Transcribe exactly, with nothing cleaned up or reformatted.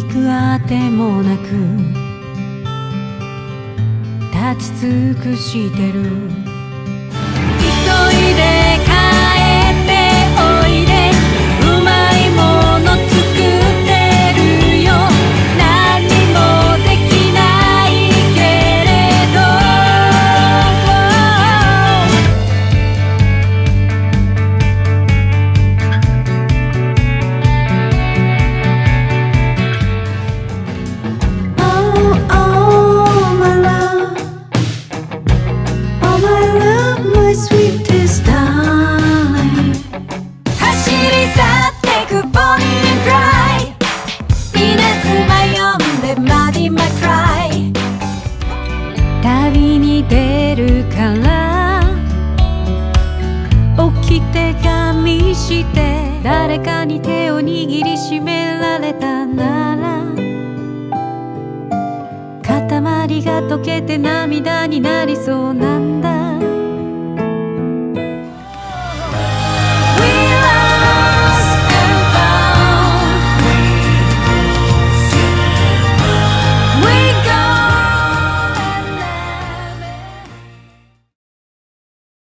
行くあてもなく立ち尽くしてる。急いで帰っておいで、うまいもの作ってるよ。何もできないけれどSweetest time 走り去ってく Bonnie and Clyde 稲妻呼んで Maddie McFly 旅に出るから起きてガン見して誰かに手を握りしめられたなら塊が溶けて涙になりそうな